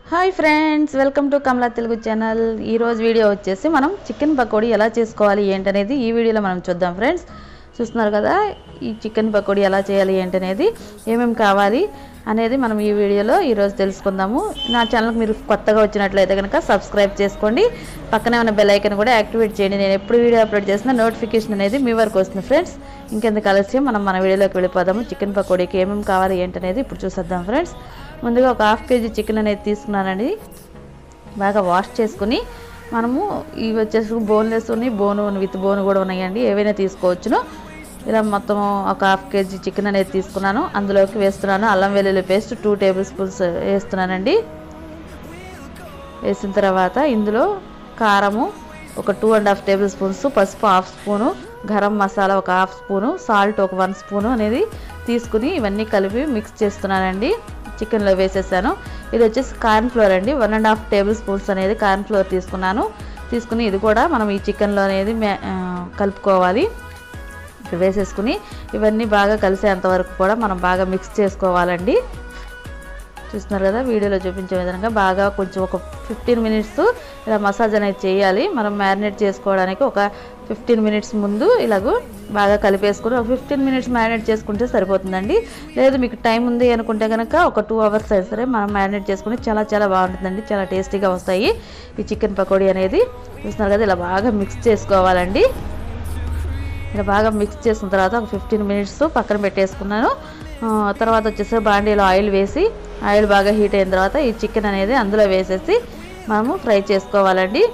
Hi friends, welcome to Kamala Telugu channel. ఈ రోజు video వచ్చేసి మనం చికెన్ పకోడీ ఎలా చేసుకోవాలి ఏంటనేది ఈ వీడియోలో మనం చూద్దాం. ఫ్రెండ్స్ చూస్తున్నారు కదా, ఈ చికెన్ పకోడీ ఎలా చేయాలి ఏంటనేది, ఏమేమి కావాలి అనేది మనం ఈ వీడియోలో ఈరోజు తెలుసుకుందాము. నా ఛానల్కి మీరు కొత్తగా వచ్చినట్లయితే కనుక సబ్స్క్రైబ్ చేసుకోండి, పక్కనే ఉన్న బెల్ ఐకాన్ కూడా యాక్టివేట్ చేయండి. నేను ఎప్పుడు వీడియో అప్లోడ్ చేసినా నోటిఫికేషన్ అనేది మీ వరకు వస్తుంది. ఫ్రెండ్స్ ఇంకెందుకు ఆలస్యం, మనం మన వీడియోలోకి వెళ్ళిపోదాము. చికెన్ పకోడీకి ఏమేమి కావాలి ఏంటనేది ఇప్పుడు చూసేద్దాం. ఫ్రెండ్స్ ముందుగా ఒక హాఫ్ కేజీ చికెన్ అనేది తీసుకున్నానండి. బాగా వాష్ చేసుకుని, మనము ఇవి వచ్చేసి బోన్లెస్ ఉన్నాయి, బోను విత్ బోన్ కూడా ఉన్నాయండి, ఏవైనా తీసుకోవచ్చును. ఇలా మొత్తం ఒక హాఫ్ కేజీ చికెన్ అనేది తీసుకున్నాను. అందులోకి వేస్తున్నాను అల్లం వెల్లుల్లి పేస్ట్ 2 టేబుల్ స్పూన్స్ వేస్తున్నానండి. వేసిన తర్వాత ఇందులో కారము ఒక 2.5 టేబుల్ స్పూన్స్, పసుపు 1/2 స్పూను, గరం మసాలా ఒక 1/2 స్పూను, సాల్ట్ ఒక 1 స్పూను అనేది తీసుకుని ఇవన్నీ కలిపి మిక్స్ చేస్తున్నానండి. చికెన్లో వేసేసాను. ఇది వచ్చేసి కార్న్ ఫ్లోర్ అండి, 1.5 టేబుల్ స్పూన్స్ అనేది కార్న్ ఫ్లోర్ తీసుకుని ఇది కూడా మనం ఈ చికెన్లో అనేది కలుపుకోవాలి. వేసేసుకుని ఇవన్నీ బాగా కలిసేంత వరకు కూడా మనం బాగా మిక్స్ చేసుకోవాలండి. చూస్తున్నారు కదా, వీడియోలో చూపించే విధంగా బాగా కొంచెం ఒక 15 మినిట్స్ ఇలా మసాజ్ అనేది చేయాలి. మనం మ్యారినేట్ చేసుకోవడానికి ఒక 15 మినిట్స్ ముందు ఇలాగూ బాగా కలిపేసుకుని ఒక 15 మినిట్స్ మ్యారినేట్ చేసుకుంటే సరిపోతుందండి. లేదు మీకు టైం ఉంది అనుకుంటే కనుక ఒక 2 అవర్స్ అయినా సరే మనం మ్యారినేట్ చేసుకుని చాలా బాగుంటుందండి, చాలా టేస్టీగా వస్తాయి ఈ చికెన్ పకోడీ అనేది. చూస్తున్నారు కదా, ఇలా బాగా మిక్స్ చేసుకోవాలండి. ఇలా బాగా మిక్స్ చేసుకున్న తర్వాత ఒక 15 మినిట్స్ పక్కన పెట్టేసుకున్నాను. తర్వాత వచ్చేసి బాండీలో ఆయిల్ వేసి, ఆయిల్ బాగా హీట్ అయిన తర్వాత ఈ చికెన్ అనేది అందులో వేసేసి మనము ఫ్రై చేసుకోవాలండి,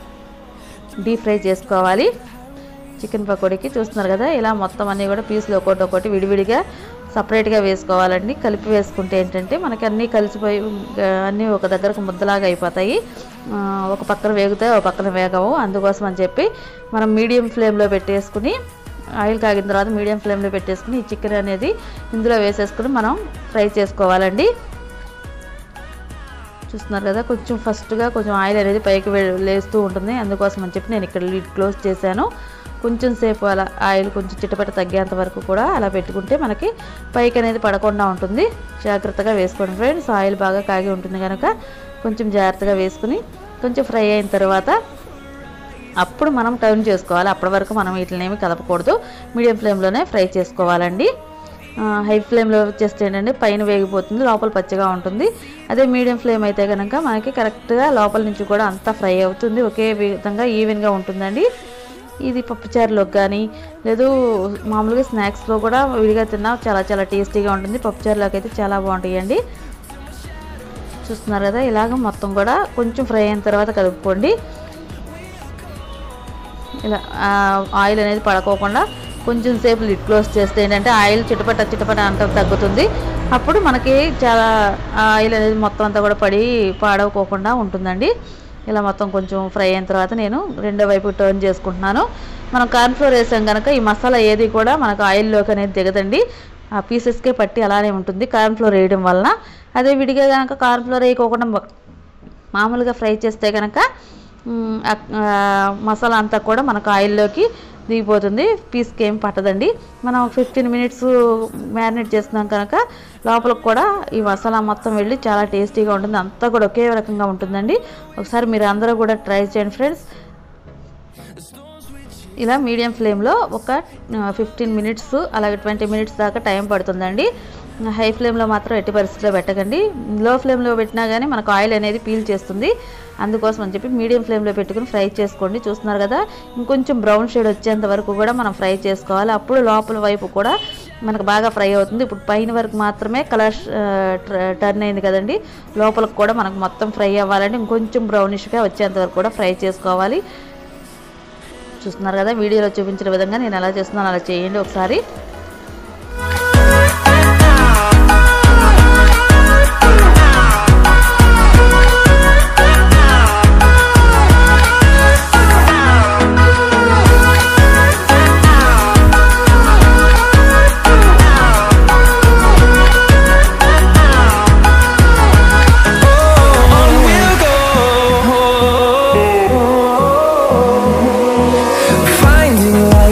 డీప్ ఫ్రై చేసుకోవాలి చికెన్ పకోడీకి. చూస్తున్నారు కదా, ఇలా మొత్తం అన్నీ కూడా పీసులు ఒక్కొక్కటి విడివిడిగా సపరేట్గా వేసుకోవాలండి. కలిపి వేసుకుంటే ఏంటంటే మనకి అన్నీ కలిసిపోయి అన్నీ ఒక దగ్గరకు ముద్దలాగా అయిపోతాయి. ఒక పక్కన వేగుతాయి, ఒక పక్కన వేగవు. అందుకోసం అని చెప్పి మనం మీడియం ఫ్లేమ్లో పెట్టేసుకుని, ఆయిల్ కాగిన తర్వాత మీడియం ఫ్లేమ్లో పెట్టేసుకుని ఈ చికెన్ అనేది ఇందులో వేసేసుకుని మనం ఫ్రై చేసుకోవాలండి. చూస్తున్నారు కదా, కొంచెం ఫస్ట్గా కొంచెం ఆయిల్ అనేది పైకి లేస్తూ ఉంటుంది. అందుకోసం అని చెప్పి నేను ఇక్కడ లిడ్ క్లోజ్ చేశాను. కొంచెం సేపు అలా ఆయిల్ కొంచెం చిట్టపట్ట తగ్గేంత వరకు కూడా అలా పెట్టుకుంటే మనకి పైకి అనేది పడకుండా ఉంటుంది. జాగ్రత్తగా వేసుకోండి ఫ్రెండ్స్, ఆయిల్ బాగా కాగి ఉంటుంది కనుక కొంచెం జాగ్రత్తగా వేసుకుని కొంచెం ఫ్రై అయిన తర్వాత అప్పుడు మనం టర్న్ చేసుకోవాలి. అప్పటి వరకు మనం వీటిని ఏమి కలపకూడదు, మీడియం ఫ్లేమ్లోనే ఫ్రై చేసుకోవాలండి. హై ఫ్లేమ్లో చేస్తే ఏంటంటే పైన వేగిపోతుంది, లోపల పచ్చిగా ఉంటుంది. అదే మీడియం ఫ్లేమ్ అయితే కనుక మనకి కరెక్ట్గా లోపల నుంచి కూడా అంతా ఫ్రై అవుతుంది, ఒకే విధంగా ఈవెన్గా ఉంటుందండి. ఇది పప్పుచారులోకి కానీ లేదు మామూలుగా స్నాక్స్లో కూడా విడిగా తిన్నా చాలా టేస్టీగా ఉంటుంది. పప్పుచారులోకి అయితే చాలా బాగుంటాయండి. చూస్తున్నారు కదా, ఇలాగ మొత్తం కూడా కొంచెం ఫ్రై అయిన తర్వాత కలుపుకోండి. ఇలా ఆయిల్ అనేది పడుకోకుండా కొంచెం సేపు లిడ్ క్లోజ్ చేస్తే ఏంటంటే ఆయిల్ చిటపట అంతా తగ్గుతుంది. అప్పుడు మనకి చాలా ఆయిల్ అనేది మొత్తం అంతా కూడా పాడవకోకుండా ఉంటుందండి. ఇలా మొత్తం కొంచెం ఫ్రై అయిన తర్వాత నేను రెండో వైపు టర్న్ చేసుకుంటున్నాను. మనం కార్న్ ఫ్లోర్ వేసాం కనుక ఈ మసాలా ఏది కూడా మనకు ఆయిల్లోకి అనేది దిగదండి, ఆ పీసెస్కే పట్టి అలానే ఉంటుంది కార్న్ ఫ్లోర్ వేయడం వలన. అదే విడిగా కనుక కార్న్ ఫ్లోర్ వేయకోకుండా మామూలుగా ఫ్రై చేస్తే కనుక మసాలా అంతా కూడా మనకు ఆయిల్లోకి దిగిపోతుంది, పీస్కి ఏం పట్టదండి. మనం 15 మినిట్స్ మ్యారినేట్ చేస్తున్నాం కనుక లోపలికి కూడా ఈ మసాలా మొత్తం వెళ్ళి చాలా టేస్టీగా ఉంటుంది, అంతా కూడా ఒకే రకంగా ఉంటుందండి. ఒకసారి మీరు అందరూ కూడా ట్రై చేయండి ఫ్రెండ్స్. ఇలా మీడియం ఫ్లేమ్లో ఒక 15 మినిట్స్ అలాగే 20 మినిట్స్ దాకా టైం పడుతుందండి. హై ఫ్లేమ్లో మాత్రం ఎట్టి పరిస్థితిలో పెట్టకండి. లో ఫ్లేమ్లో పెట్టినా కానీ మనకు ఆయిల్ అనేది పీల్ చేస్తుంది. అందుకోసం అని చెప్పి మీడియం ఫ్లేమ్లో పెట్టుకుని ఫ్రై చేసుకోండి. చూస్తున్నారు కదా, ఇంకొంచెం బ్రౌన్ షేడ్ వచ్చేంత వరకు కూడా మనం ఫ్రై చేసుకోవాలి. అప్పుడు లోపల వైపు కూడా మనకు బాగా ఫ్రై అవుతుంది. ఇప్పుడు పైన వరకు మాత్రమే కలర్ టర్న్ అయింది కదండి, లోపలికి కూడా మనకు మొత్తం ఫ్రై అవ్వాలంటే ఇంకొంచెం బ్రౌనిష్గా వచ్చేంత వరకు కూడా ఫ్రై చేసుకోవాలి. చూస్తున్నారు కదా, వీడియోలో చూపించిన విధంగా నేను ఎలా చేస్తున్నాను అలా చేయండి ఒకసారి.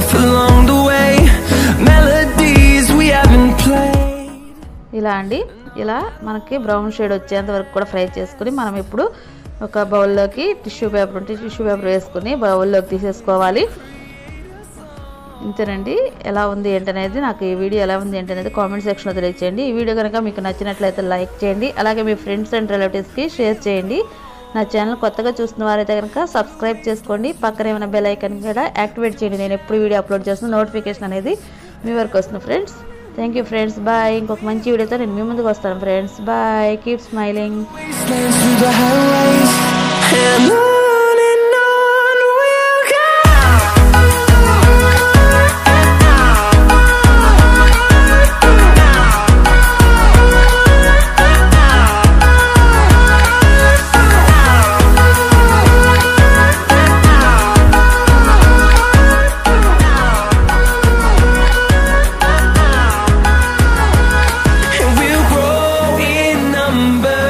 ఇలా అండి ఇలా మనకి బ్రౌన్ షేడ్ వచ్చేంత వరకు కూడా ఫ్రై చేసుకుని మనం ఇప్పుడు ఒక బౌల్లోకి టిష్యూ పేపర్ ఉంటే టిష్యూ పేపర్ వేసుకుని బౌల్లోకి తీసేసుకోవాలి. ఇంతేనండి. ఎలా ఉంది ఏంటనేది నాకు ఈ వీడియో ఎలా ఉంది ఏంటనేది కామెంట్ సెక్షన్లో తెలియచేయండి. ఈ వీడియో కనుక మీకు నచ్చినట్లయితే లైక్ చేయండి. అలాగే మీ ఫ్రెండ్స్ అండ్ రిలేటివ్స్కి షేర్ చేయండి. నా ఛానల్ కొత్తగా చూస్తున్న వారైతే కనుక సబ్స్క్రైబ్ చేసుకోండి. పక్కనే ఉన్న బెల్ ఐకాన్ కూడా యాక్టివేట్ చేయండి. నేను ఎప్పుడు వీడియో అప్లోడ్ చేస్తున్న నోటిఫికేషన్ అనేది మీ వరకు వస్తుంది friends. Thank you friends. Bye. ఇంకొక మంచి వీడియోతో నేను మీ ముందుకు వస్తాను friends. Bye. Keep smiling. We'll grow in number.